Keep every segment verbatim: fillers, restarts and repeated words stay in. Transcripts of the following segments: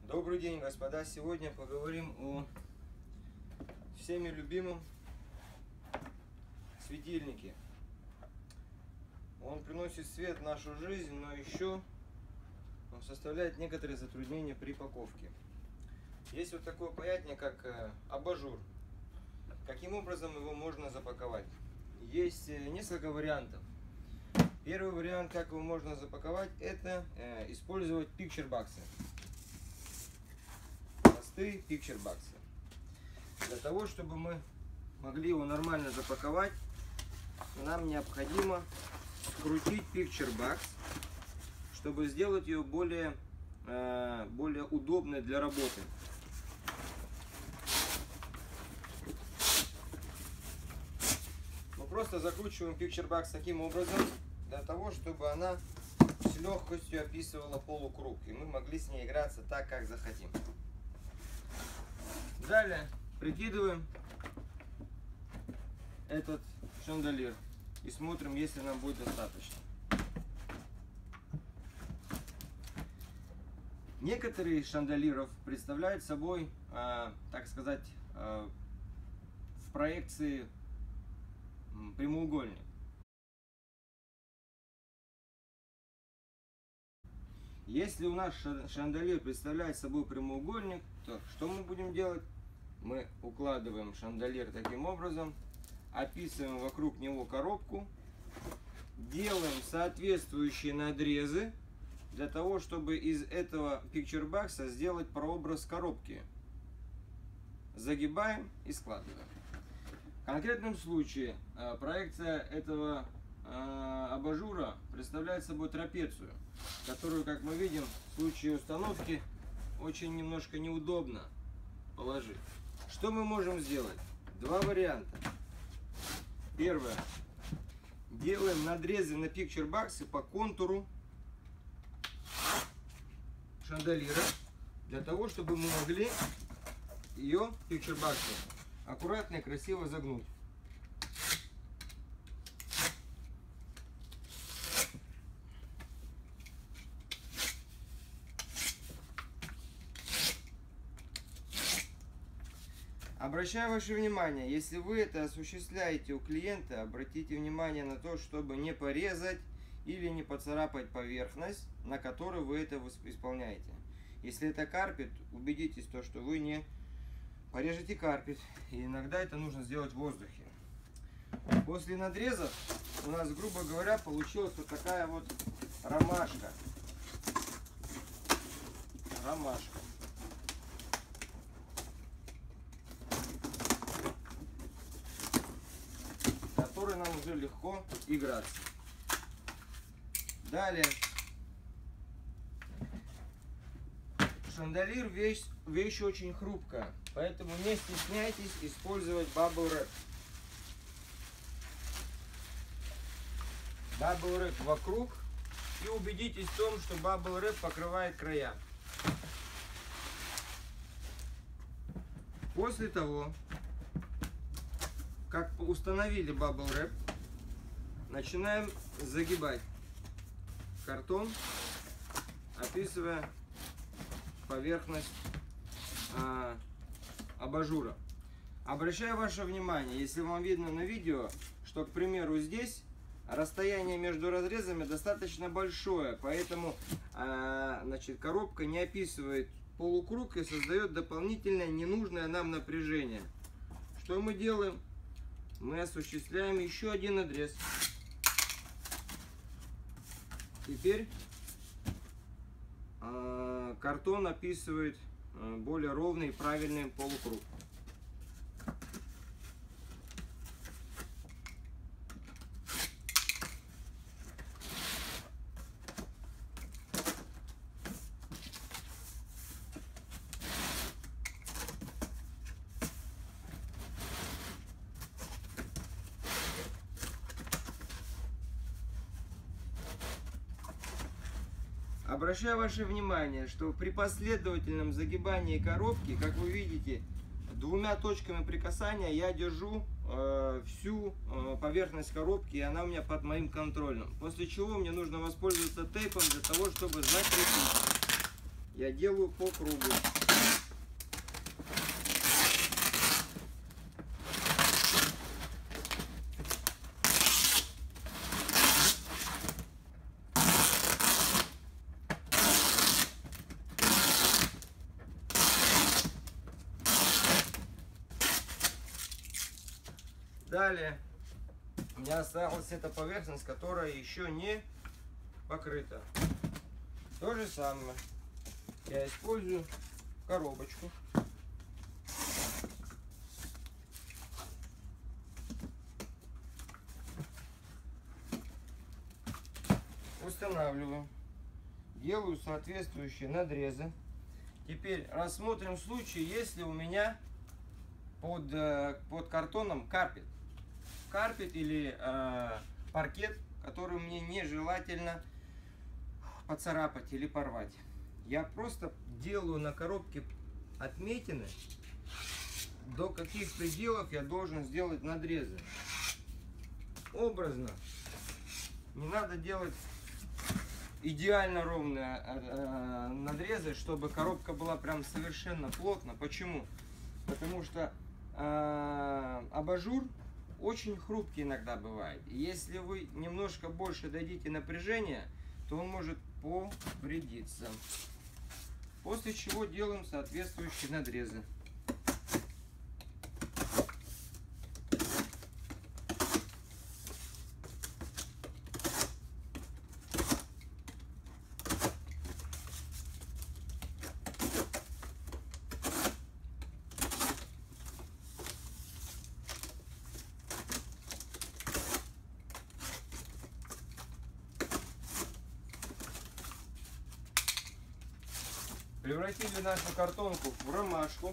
Добрый день, господа! Сегодня поговорим о всеми любимом светильнике. Он приносит свет в нашу жизнь, но еще он составляет некоторые затруднения при упаковке. Есть вот такое понятие, как абажур. Каким образом его можно запаковать? Есть несколько вариантов. Первый вариант, как его можно запаковать, это использовать пикчербоксы. Простые пикчербоксы. Для того, чтобы мы могли его нормально запаковать, нам необходимо скрутить пикчербокс, чтобы сделать ее более, более удобной для работы. Мы просто закручиваем пикчербокс таким образом, для того, чтобы она с легкостью описывала полукруг, и мы могли с ней играться так, как захотим. Далее прикидываем этот шандалир и смотрим, если нам будет достаточно. Некоторые из шандалиров представляют собой, э, так сказать, э, в проекции прямоугольник. Если у нас шандалир представляет собой прямоугольник, то что мы будем делать? Мы укладываем шандалир таким образом, описываем вокруг него коробку, делаем соответствующие надрезы для того, чтобы из этого пикчербокса сделать прообраз коробки. Загибаем и складываем. В конкретном случае проекция этого абажура представляет собой трапецию, которую, как мы видим, в случае установки очень немножко неудобно положить. Что мы можем сделать? Два варианта. Первое. Делаем надрезы на пикчербоксы по контуру шандалира, для того, чтобы мы могли ее, пикчербоксы, аккуратно и красиво загнуть. Обращаю ваше внимание, если вы это осуществляете у клиента, обратите внимание на то, чтобы не порезать или не поцарапать поверхность, на которой вы это исполняете. Если это карпет, убедитесь, то, что вы не порежете карпет. И иногда это нужно сделать в воздухе. После надрезов у нас, грубо говоря, получилась вот такая вот ромашка. Ромашка. Нам уже легко играться. Далее. Шандалир вещь, вещь очень хрупкая, поэтому не стесняйтесь использовать бабл рэп. Бабл рэп вокруг, и убедитесь в том, что бабл рэп покрывает края. После того, как установили бабл рэп, начинаем загибать картон, описывая поверхность а, абажура. Обращаю ваше внимание, если вам видно на видео, что, к примеру, здесь расстояние между разрезами достаточно большое, поэтому а, значит, коробка не описывает полукруг и создает дополнительное ненужное нам напряжение. Что мы делаем? Мы осуществляем еще один надрез. Теперь э, картон описывает э, более ровный и правильный полукруг. Обращаю ваше внимание, что при последовательном загибании коробки, как вы видите, двумя точками прикасания я держу э, всю э, поверхность коробки, и она у меня под моим контролем. После чего мне нужно воспользоваться тейпом для того, чтобы закрепить. я делаю по кругу. Далее у меня осталась эта поверхность, которая еще не покрыта. То же самое я использую коробочку. Устанавливаю. Делаю соответствующие надрезы. Теперь рассмотрим случай, если у меня под, под картоном карпет. Карпет или э, паркет, который мне нежелательно поцарапать или порвать. Я просто делаю на коробке отметины, до каких пределов я должен сделать надрезы. Образно. Не надо делать идеально ровные э, надрезы, чтобы коробка была прям совершенно плотно. Почему? Потому что э, абажур очень хрупкий иногда бывает. И если вы немножко больше дадите напряжения, то он может повредиться. После чего делаем соответствующие надрезы. Превратили нашу картонку в ромашку.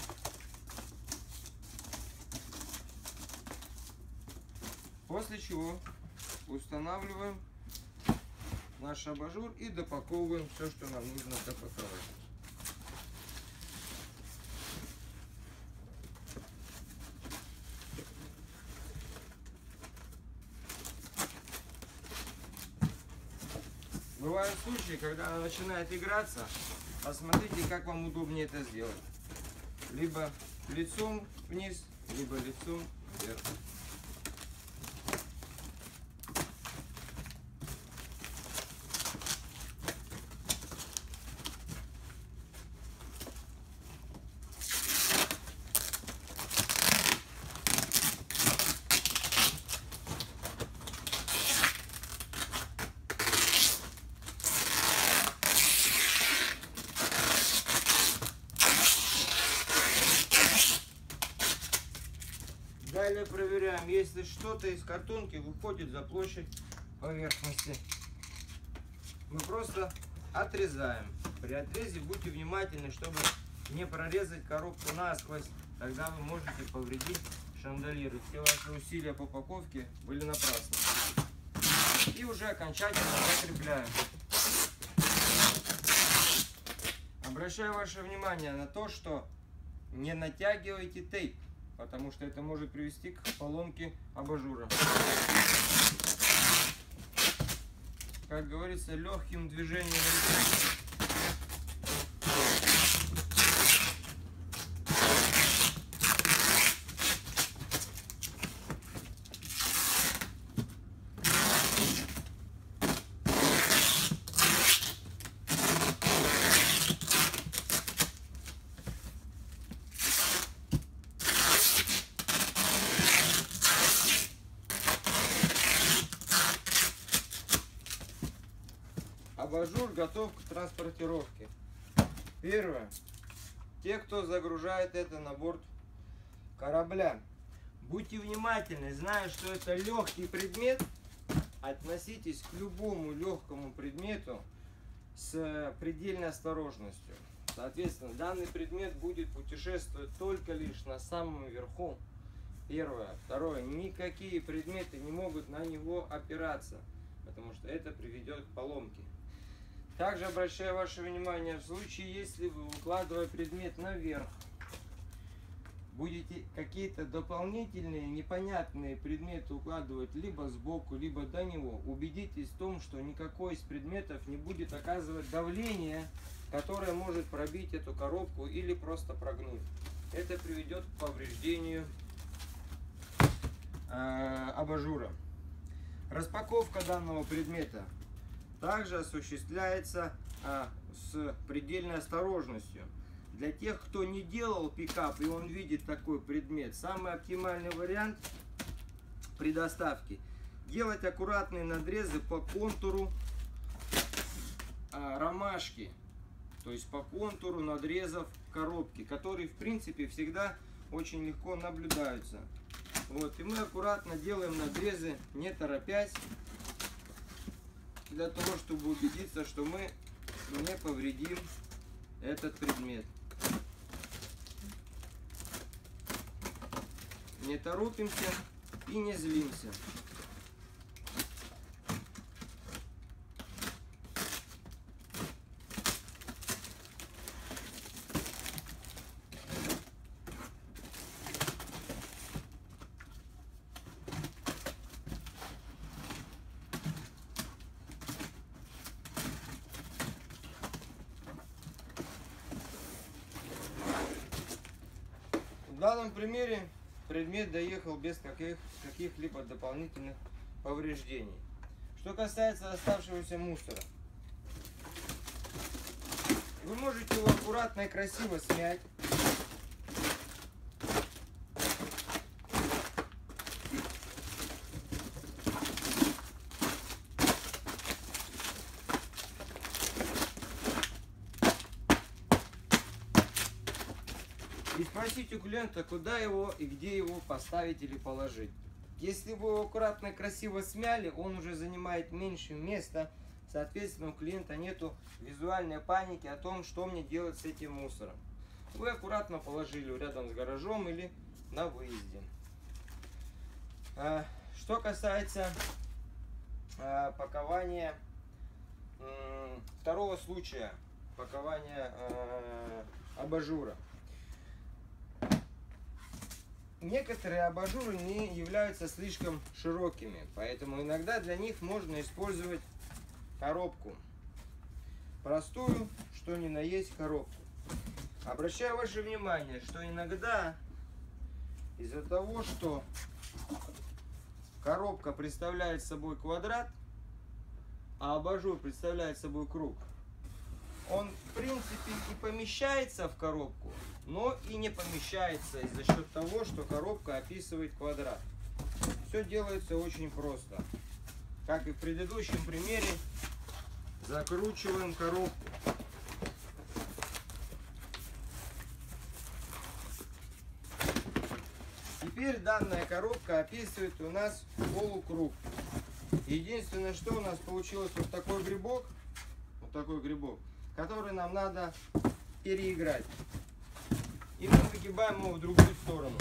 После чего устанавливаем наш абажур и допаковываем все, что нам нужно допаковать. Бывают случаи, когда она начинает играться. Посмотрите, как вам удобнее это сделать. Либо лицом вниз, либо лицом вверх. Далее проверяем, если что-то из картонки выходит за площадь поверхности. Мы просто отрезаем. При отрезе будьте внимательны, чтобы не прорезать коробку насквозь. Тогда вы можете повредить шандалир. Все ваши усилия по упаковке были напрасны. И уже окончательно закрепляем. Обращаю ваше внимание на то, что не натягивайте тейп, потому что это может привести к поломке абажура. Как говорится, легким движением. Абажур готов к транспортировке. Первое. Те, кто загружает это на борт корабля, будьте внимательны, зная, что это легкий предмет, относитесь к любому легкому предмету с предельной осторожностью. Соответственно, данный предмет будет путешествовать только лишь на самом верху. Первое. Второе. Никакие предметы не могут на него опираться, потому что это приведет к поломке. Также обращаю ваше внимание, в случае, если вы, укладывая предмет наверх, будете какие-то дополнительные непонятные предметы укладывать либо сбоку, либо до него, убедитесь в том, что никакой из предметов не будет оказывать давление, которое может пробить эту коробку или просто прогнуть. Это приведет к повреждению э, абажура. Распаковка данного предмета также осуществляется э, с предельной осторожностью. Для тех, кто не делал пикап и он видит такой предмет, самый оптимальный вариант при доставке — делать аккуратные надрезы по контуру э, ромашки, то есть по контуру надрезов коробки, которые в принципе всегда очень легко наблюдаются. Вот, и мы аккуратно делаем надрезы, не торопясь, для того, чтобы убедиться, что мы не повредим этот предмет. Не торопимся и не злимся. В данном примере предмет доехал без каких, каких-либо дополнительных повреждений. Что касается оставшегося мусора, вы можете его аккуратно и красиво смять. И спросить у клиента, куда его и где его поставить или положить. Если вы его аккуратно и красиво смяли, он уже занимает меньше места. Соответственно, у клиента нету визуальной паники о том, что мне делать с этим мусором. Вы аккуратно положили рядом с гаражом или на выезде. Что касается пакования второго случая, пакования абажура. Некоторые абажуры не являются слишком широкими, поэтому иногда для них можно использовать коробку. Простую, что ни на есть коробку. Обращаю ваше внимание, что иногда из-за того, что коробка представляет собой квадрат, а абажур представляет собой круг, он в принципе и помещается в коробку, но и не помещается из-за счет того, что коробка описывает квадрат. Все делается очень просто. Как и в предыдущем примере, закручиваем коробку. Теперь данная коробка описывает у нас полукруг. Единственное, что у нас получилось, вот такой грибок, вот такой грибок, который нам надо переиграть. И мы выгибаем его в другую сторону.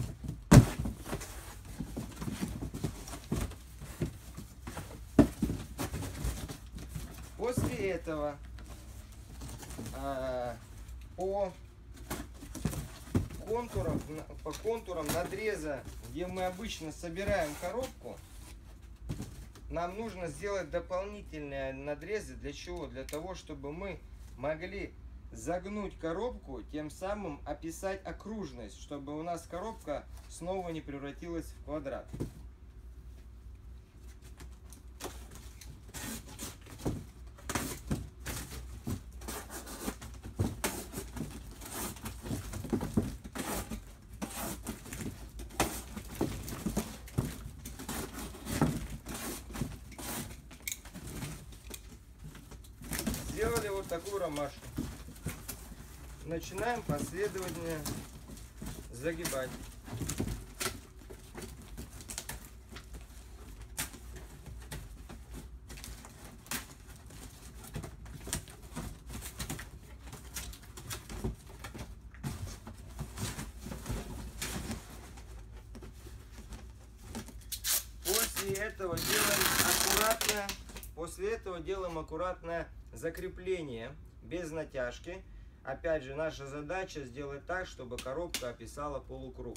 После этого э, по контурам, по контурам надреза, где мы обычно собираем коробку, нам нужно сделать дополнительные надрезы. Для чего? Для того, чтобы мы могли загнуть коробку, тем самым описать окружность, чтобы у нас коробка снова не превратилась в квадрат. Сделали вот такую ромашку. Начинаем последовательно загибать. После этого делаем аккуратное, после этого делаем аккуратное закрепление без натяжки. Опять же, наша задача сделать так, чтобы коробка описала полукруг.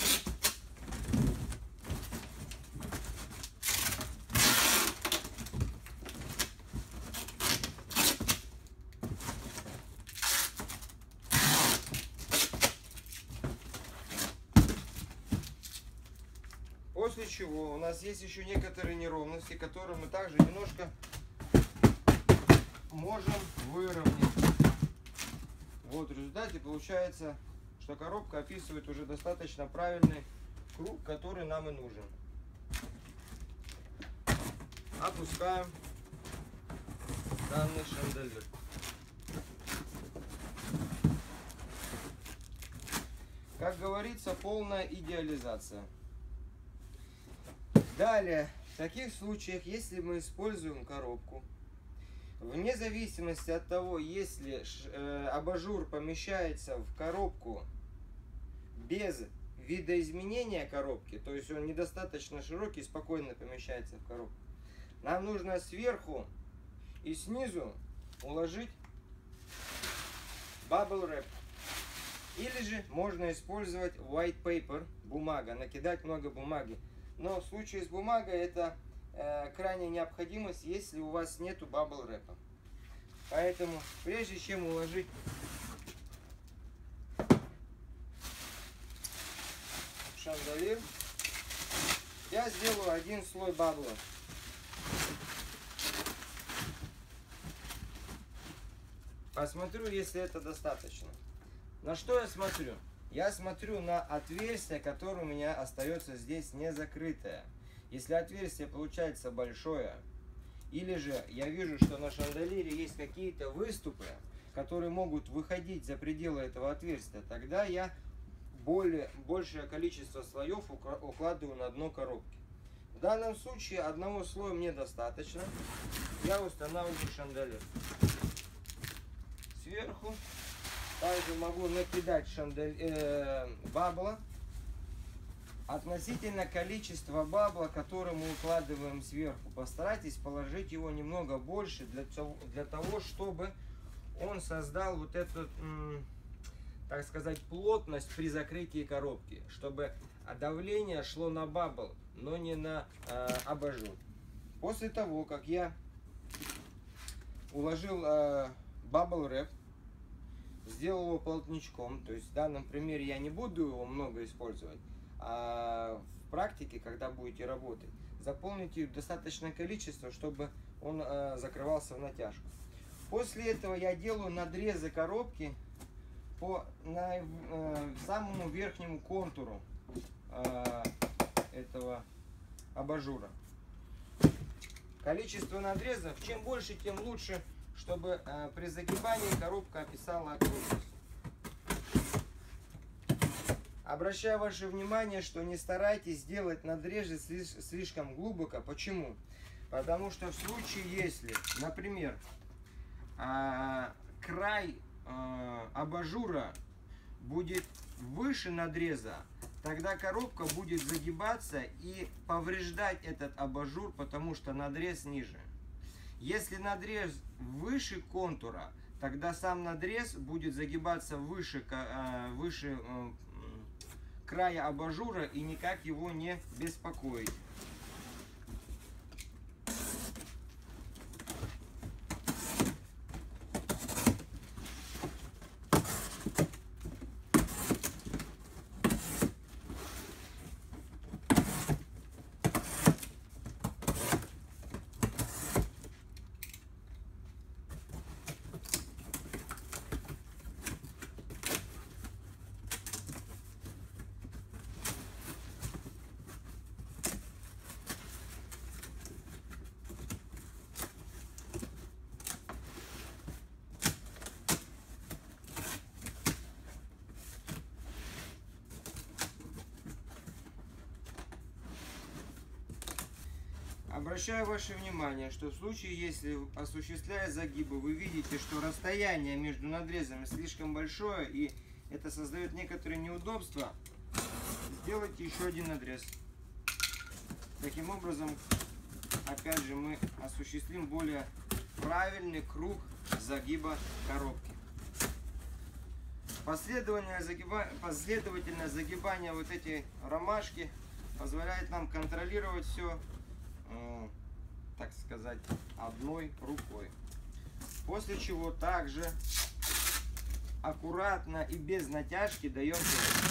После чего у нас есть еще некоторые неровности, которые мы также немножко можем выровнять. Вот в результате получается, что коробка описывает уже достаточно правильный круг, который нам и нужен. Опускаем данный шанделир. Как говорится, полная идеализация. Далее, в таких случаях, если мы используем коробку, вне зависимости от того, если э, абажур помещается в коробку без видоизменения коробки, то есть он недостаточно широкий, спокойно помещается в коробку, нам нужно сверху и снизу уложить bubble wrap. Или же можно использовать white paper, бумага, накидать много бумаги. Но в случае с бумагой это э, крайняя необходимость, если у вас нету bubble wrap. Поэтому прежде чем уложить шанделир, я сделаю один слой бабла. Посмотрю, если это достаточно. На что я смотрю? Я смотрю на отверстие, которое у меня остается здесь не закрытое. Если отверстие получается большое, или же я вижу, что на шанделире есть какие-то выступы, которые могут выходить за пределы этого отверстия, тогда я более, большее количество слоев укладываю на дно коробки. В данном случае одного слоя мне достаточно. Я устанавливаю шанделир. Сверху также могу накидать шандель, э, бабла. Относительно количества бабла, который мы укладываем сверху, постарайтесь положить его немного больше, для того, для того чтобы он создал вот эту, так сказать, плотность при закрытии коробки, чтобы давление шло на бабл, но не на э, абажур. После того, как я уложил э, bubble wrap, сделал его плотничком, то есть в данном примере я не буду его много использовать, а в практике, когда будете работать, заполните достаточное количество, чтобы он э, закрывался в натяжку. После этого я делаю надрезы коробки по на, э, самому верхнему контуру э, этого абажура. Количество надрезов, чем больше, тем лучше, чтобы э, при загибании коробка описала окружность. Обращаю ваше внимание, что не старайтесь делать надрезы слишком глубоко. Почему? Потому что в случае, если, например, э, край э, абажура будет выше надреза, тогда коробка будет загибаться и повреждать этот абажур, потому что надрез ниже. Если надрез выше контура, тогда сам надрез будет загибаться выше, э, выше э, края абажура и никак его не беспокоить. Обращаю ваше внимание, что в случае, если осуществляя загибы, вы видите, что расстояние между надрезами слишком большое и это создает некоторые неудобства, сделайте еще один надрез. Таким образом, опять же, мы осуществим более правильный круг загиба коробки. Последовательное загибание, последовательное загибание вот этой ромашки позволяет нам контролировать все, э, так сказать, одной рукой. После чего также аккуратно и без натяжки даем тяжесть.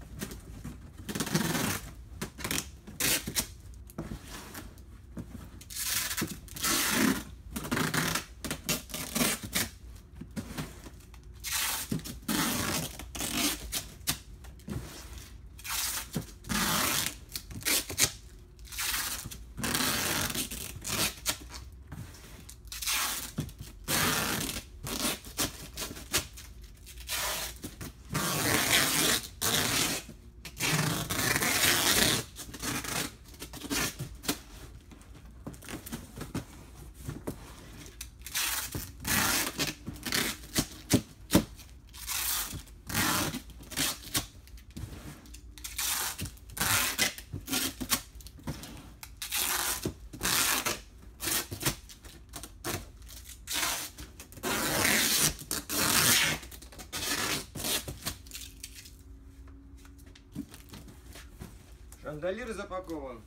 Шандалир запакован.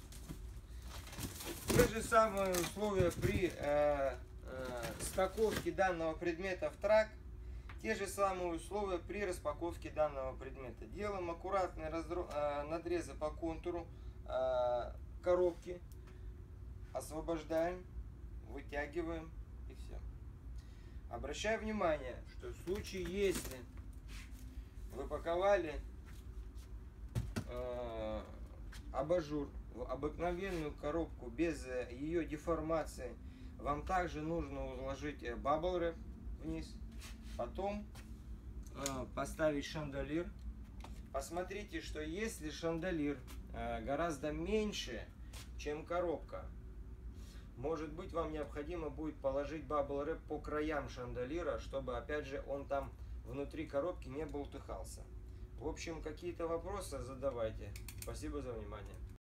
Те же самые условия при э, э, стыковке данного предмета в трак. Те же самые условия при распаковке данного предмета. Делаем аккуратные раздро... э, надрезы по контуру э, коробки. Освобождаем, вытягиваем и все. Обращаю внимание, что в случае, если вы паковали э, абажур в обыкновенную коробку без ее деформации, вам также нужно уложить bubble wrap вниз, потом э, поставить шандалир. Посмотрите, что если шандалир э, гораздо меньше, чем коробка, может быть, вам необходимо будет положить bubble wrap по краям шандалира, чтобы, опять же, он там внутри коробки не болтыхался. В общем, какие-то вопросы задавайте. Спасибо за внимание.